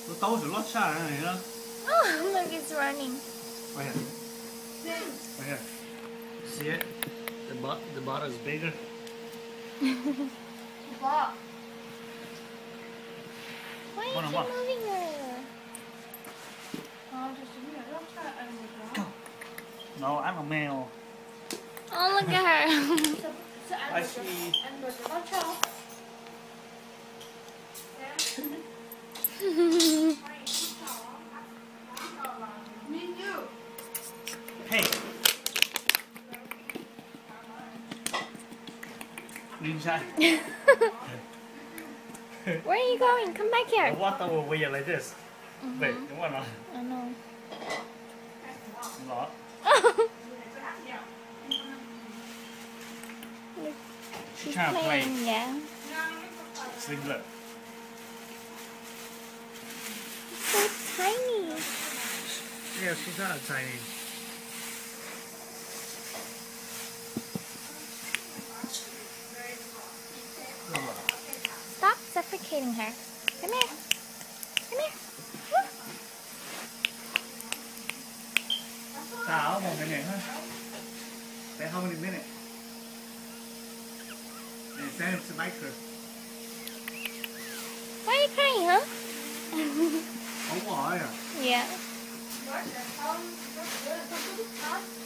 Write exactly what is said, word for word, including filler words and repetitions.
Nó tấu sự lót xa này đó. Oh, look, it's running. Right here. Right here. See it? The butt, the bottle is bigger. What? Why What are on you what? moving her? No, ăn bằng mèo. Oh, look at her. I see. Hey. Inside. Where are you going? Come back here. The water will weird like this. Mm-hmm. Wait, đúng không nào? I know. Đó. She's trying to play. playing, yeah. Singlet. So tiny. Yeah, she's not tiny. Stop suffocating her. Come here. Come here. Tao một minute thôi. Stay how many minutes? And send it to Michael. Why are you crying, huh? Không hỏi à? Yeah.